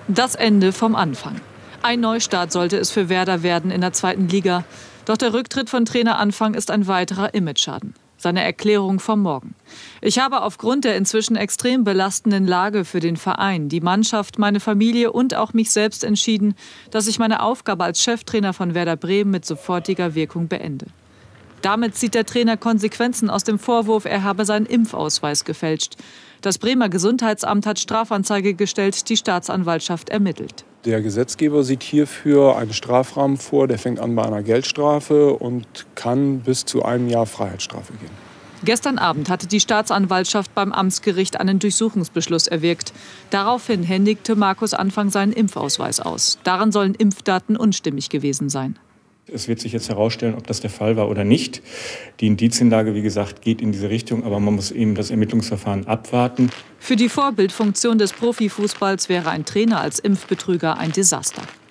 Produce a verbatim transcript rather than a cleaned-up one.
Das Ende vom Anfang. Ein Neustart sollte es für Werder werden in der zweiten Liga. Doch der Rücktritt von Trainer Anfang ist ein weiterer Imageschaden. Seine Erklärung vom Morgen: Ich habe aufgrund der inzwischen extrem belastenden Lage für den Verein, die Mannschaft, meine Familie und auch mich selbst entschieden, dass ich meine Aufgabe als Cheftrainer von Werder Bremen mit sofortiger Wirkung beende. Damit zieht der Trainer Konsequenzen aus dem Vorwurf, er habe seinen Impfausweis gefälscht. Das Bremer Gesundheitsamt hat Strafanzeige gestellt, die Staatsanwaltschaft ermittelt. Der Gesetzgeber sieht hierfür einen Strafrahmen vor, der fängt an bei einer Geldstrafe und kann bis zu einem Jahr Freiheitsstrafe gehen. Gestern Abend hatte die Staatsanwaltschaft beim Amtsgericht einen Durchsuchungsbeschluss erwirkt. Daraufhin händigte Markus Anfang seinen Impfausweis aus. Daran sollen Impfdaten unstimmig gewesen sein. Es wird sich jetzt herausstellen, ob das der Fall war oder nicht. Die Indizienlage, wie gesagt, geht in diese Richtung, aber man muss eben das Ermittlungsverfahren abwarten. Für die Vorbildfunktion des Profifußballs wäre ein Trainer als Impfbetrüger ein Desaster.